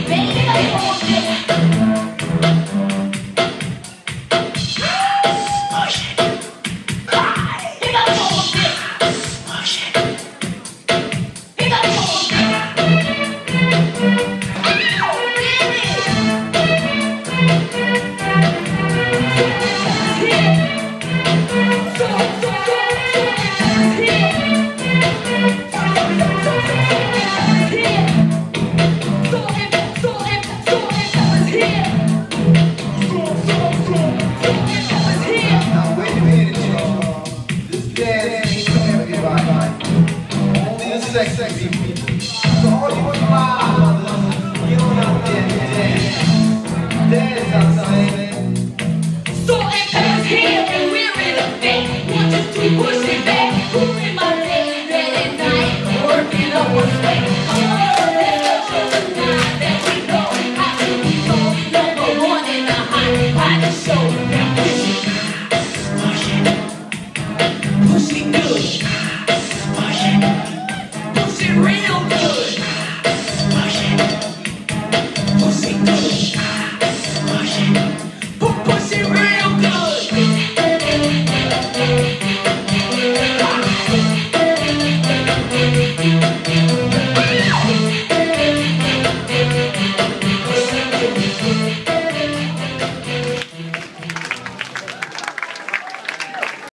Sexy people. So all you wild mothers, get on out there and dance. Dance, I'm saying. So it comes here and we're in effect. 1, 2, 3, push it back. Moving my legs day and night. Working up a sweat. Let's go tonight that we know how to be so number one in the hot show. Now push it. Push it good.